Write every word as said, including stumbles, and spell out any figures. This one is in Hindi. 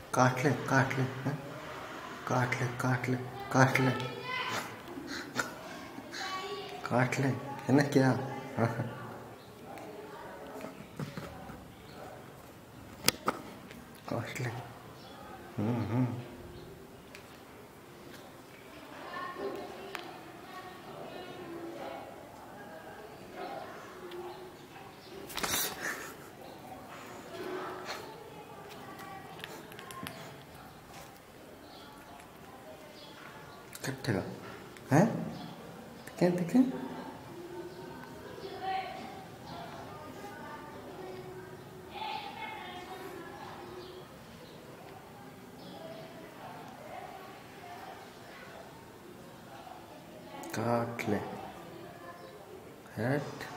काट ले काट ले हैं? काट ले काट ले काट ले काट ले, है ना क्या? काट ले। हम्म हम्म कट्टेगा हैं? देखें देखें काट ले। हट।